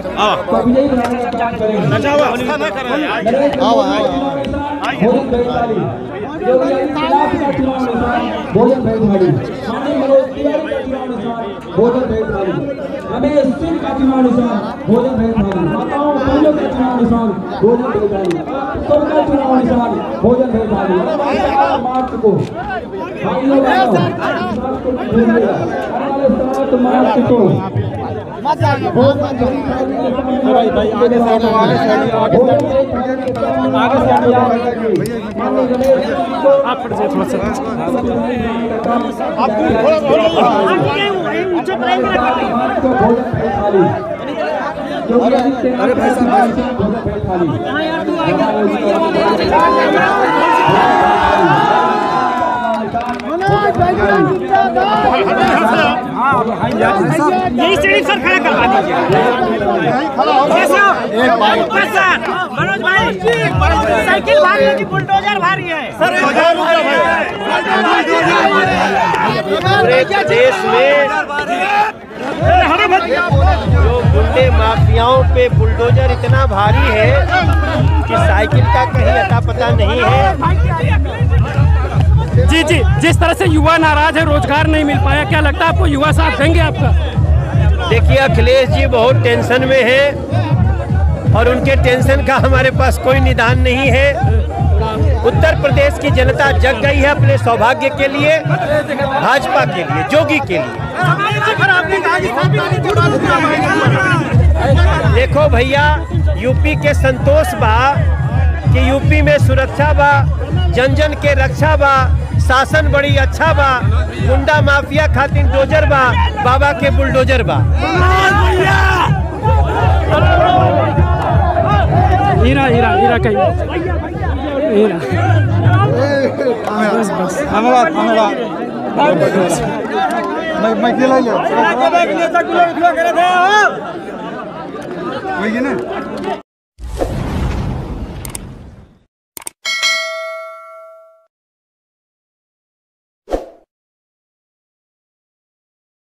कभी यही बनाने का काम करेंगे। योगी आदित्यनाथ का चुनाव निशान भोजन भेज थाली, माननीय मनोज तिवारी का चुनाव निशान भोजन भेज थाली, रमेश सिंह का चुनाव निशान भोजन भेज थाली, माताओं बहनों का चुनाव निशान भोजन भेज थाली, सबका चुनाव निशान भोजन भेज थाली। मार्च को भाइयों बहनों मार्च को अरे भाई साहब यही स्टेडियम सर खड़ा करवा दीजिए। मनोज भाई साइकिल भारी है कि बुलडोजर भारी है? सर पूरे देश में जो गुंडे माफियाओं पे बुलडोजर इतना भारी है कि साइकिल का कहीं अता पता नहीं है। जी जी, जिस तरह से युवा नाराज है, रोजगार नहीं मिल पाया, क्या लगता है आपको युवा साथ देंगे आपका? देखिए, अखिलेश जी बहुत टेंशन में हैं और उनके टेंशन का हमारे पास कोई निदान नहीं है। उत्तर प्रदेश की जनता जग गई है अपने सौभाग्य के लिए, भाजपा के लिए, जोगी के लिए। देखो भैया, यूपी के संतोष बा कि यूपी में सुरक्षा बा, जन जन के रक्षा बा, शासन बड़ी अच्छा बा, गुंडा माफिया खातिर डोजर बा, बाबा के बुलडोजर बा। हीरा हीरा हीरा कहीं हीरा मैं